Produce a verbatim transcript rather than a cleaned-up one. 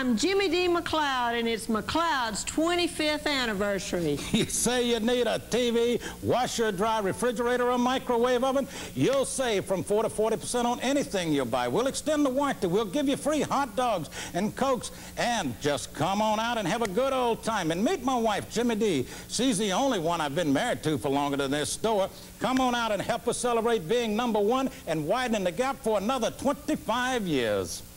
I'm Jimmy D. McLeod, and it's McLeod's twenty-fifth anniversary. You say you need a T V, washer, dry, refrigerator, or microwave oven? You'll save from four to forty percent on anything you buy. We'll extend the warranty. We'll give you free hot dogs and Cokes. And just come on out and have a good old time. And meet my wife, Jimmy D. She's the only one I've been married to for longer than this store. Come on out and help us celebrate being number one and widening the gap for another twenty-five years.